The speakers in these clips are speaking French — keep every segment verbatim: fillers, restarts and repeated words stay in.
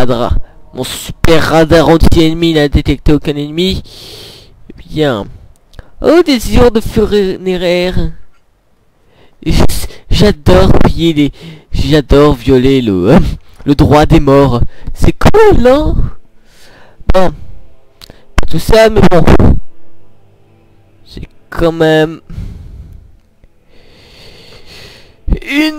radar, mon super radar anti-ennemi n'a détecté aucun ennemi. Bien. Oh, des ions de funéraire. J'adore piller les... J'adore violer le... Euh, le droit des morts. C'est cool, non? Bon. Tout ça, mais bon. C'est quand même... Une...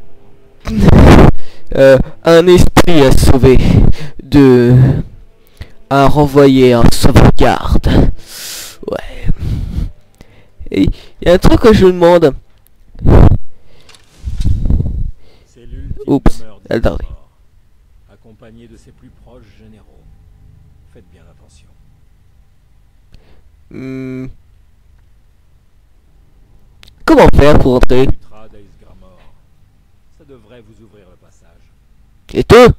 Euh, un esprit à sauver. De... À renvoyer en sauvegarde. Ouais. Et il y a un truc que je me demande. Oups, attendez. Accompagné de ses plus proches généraux. Faites bien attention. Hmm. Comment faire pour entrer? Ça devrait vous ouvrir le passage. Et tout?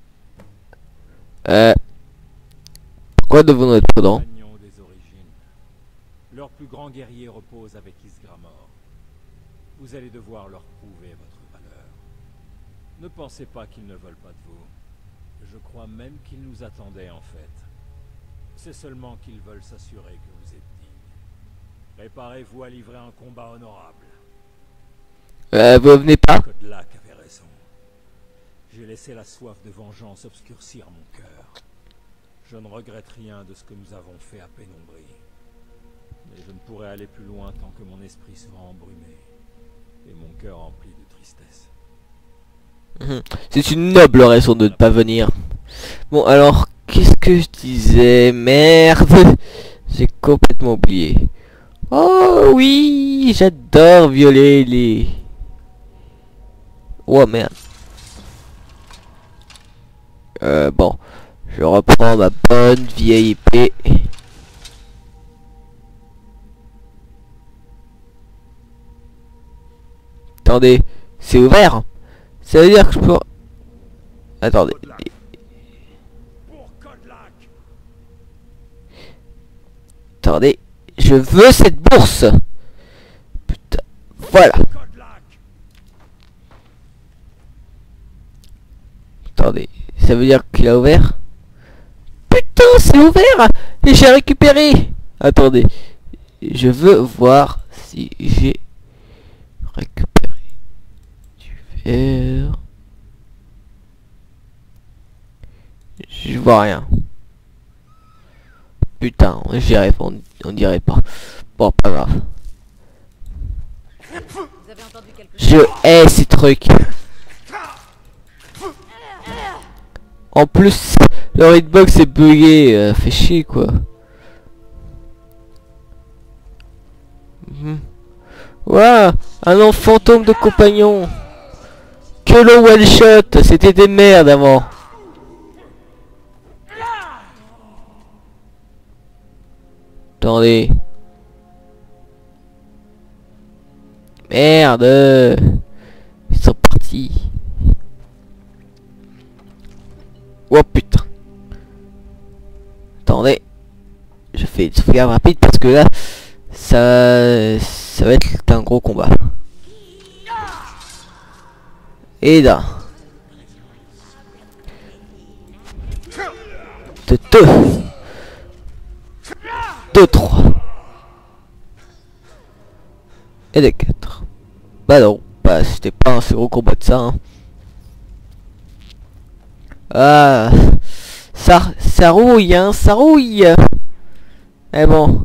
Euh. Pourquoi devons-nous être prudents? Des origines. Leur plus grand guerrier repose avec Ysgramor. Vous allez devoir leur prouver votre valeur. Ne pensez pas qu'ils ne veulent pas de vous. Je crois même qu'ils nous attendaient en fait. C'est seulement qu'ils veulent s'assurer que vous êtes digne. Préparez-vous à livrer un combat honorable. Euh, vous venez pas? Kodlak avait raison. J'ai laissé la soif de vengeance obscurcir mon cœur. Je ne regrette rien de ce que nous avons fait à Pénombrie. Mais je ne pourrai aller plus loin tant que mon esprit sera embrumé. Et mon cœur rempli de tristesse. C'est une noble raison de ne pas venir. Bon, alors, qu'est-ce que je disais? Merde, j'ai complètement oublié. Oh oui, j'adore violer les... Oh merde. Euh, bon, je reprends ma bonne vieille épée. Attendez, c'est ouvert? Ça veut dire que je peux... Attendez. Attendez. Je veux cette bourse. Putain. Voilà. Attendez. Ça veut dire qu'il a ouvert? Putain, c'est ouvert. Et j'ai récupéré. Attendez. Je veux voir si j'ai récupéré du verre. Je vois rien. Putain, j'irai pas, on, on dirait pas. Bon, pas grave. Je hais ces trucs. En plus, le hitbox est bugué, euh, fait chier quoi. Mmh. Ouah, un nom fantôme de compagnon. Que le one shot, c'était des merdes avant. Attendez. Merde. Ils sont partis. Oh putain. Attendez. Je fais une sauvegarde rapide parce que là, ça, ça va être un gros combat. Et là. De deux. deux, trois. Et de quatre. Bah non, bah c'était pas un si gros combat de ça. Hein. Ah, ça, ça rouille, hein, ça rouille. Mais bon.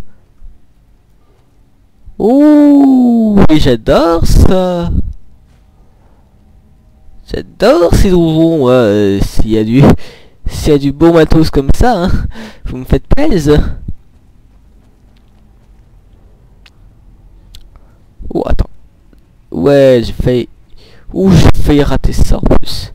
Ouh, j'adore ça. J'adore ces donjons. Euh, s'il y a du, s'il y a du beau matos comme ça, hein, vous me faites plaisir. Oh attends. Ouais, j'ai failli... Ouh, j'ai failli rater ça en plus.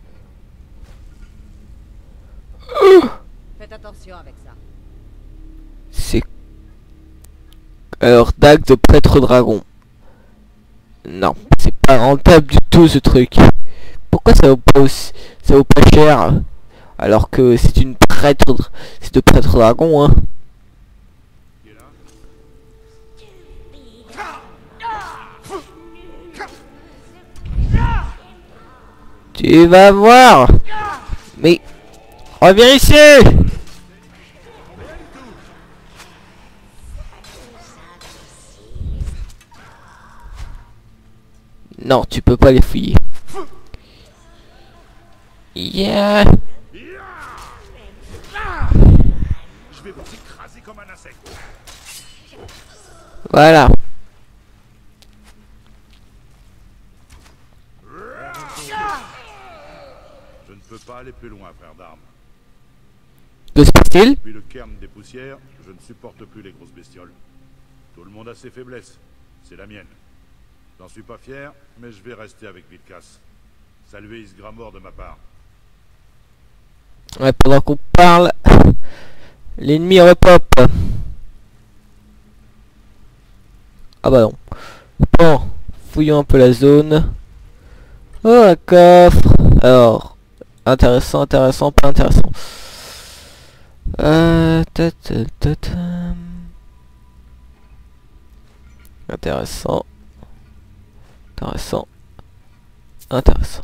Faites attention avec ça. C'est... Alors, dague de prêtre dragon. Non, c'est pas rentable du tout ce truc. Pourquoi ça vaut pas aussi... Ça vaut pas cher? Alors que c'est une prêtre... C'est de prêtre dragon, hein. Tu vas voir. Mais Reviens ici! Non, tu peux pas les fouiller. Yeah. Je vais vous écraser comme un insecte. Voilà. Je ne peux pas aller plus loin, frère d'armes. Que se passe-t-il? Depuis le cairn des poussières, je ne supporte plus les grosses bestioles. Tout le monde a ses faiblesses. C'est la mienne. J'en suis pas fier, mais je vais rester avec Vilkas. Saluez Isgramor de ma part. Ouais, pendant qu'on parle, l'ennemi repop. Ah bah non. Bon, fouillons un peu la zone. Oh, un coffre. Alors, intéressant, intéressant, pas intéressant. Euh, ta, ta, ta, ta. Intéressant. Intéressant. Intéressant.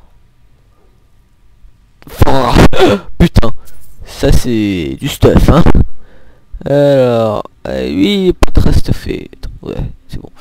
Oh, putain, ça c'est du stuff, hein. Alors, euh, lui il est pas très stuffé. Ouais, c'est bon.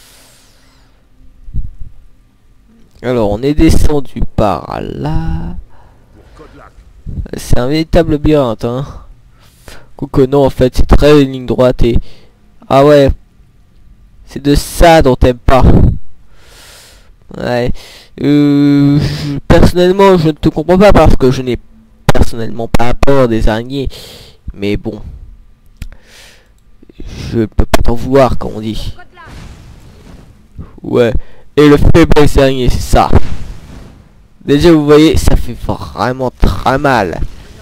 Alors, on est descendu par là. C'est un véritable labyrinthe, hein. Quoique non, en fait, c'est très une ligne droite et... Ah ouais. C'est de ça dont t'aimes pas. Ouais. Euh, je, personnellement, je ne te comprends pas parce que je n'ai personnellement pas peur des araignées. Mais bon. Je peux pas t'en vouloir, comme on dit. Ouais. Et le faible des araignées, c'est ça. Déjà, vous voyez, ça fait vraiment très mal.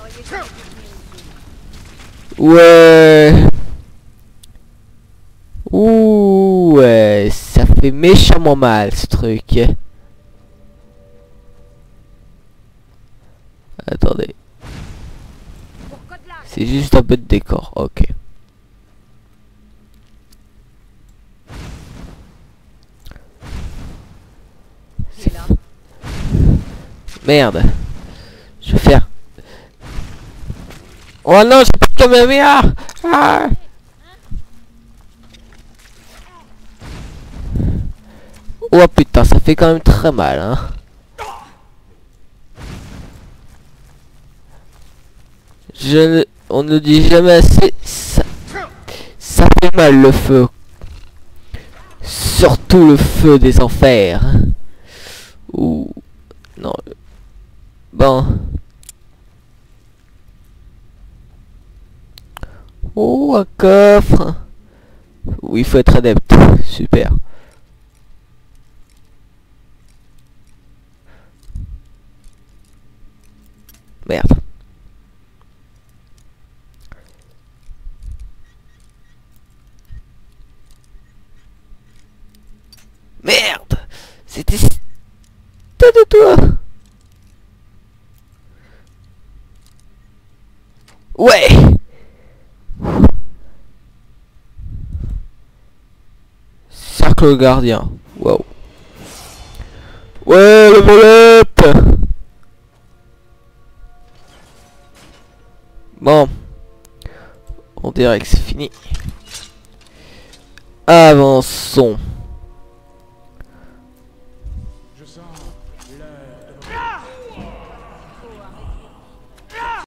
Ouais. Ouh, ouais. Ça fait méchamment mal, ce truc. Attendez. C'est juste un peu de décor. Ok. Merde. Je vais faire. Oh non, j'ai pas de caméra. Ah. Oh putain, ça fait quand même très mal, hein. Je, on ne dit jamais assez. Ça, ça fait mal le feu. Surtout le feu des enfers. Ouh. Non. Bon. Oh, un coffre. Oui, il faut être adepte. Super. Merde. Merde. C'était... T'as de toi. Ouais. Cercle gardien. Wow. Ouais, le volette. Bon. On dirait que c'est fini. Avançons. Je sens l'heure de...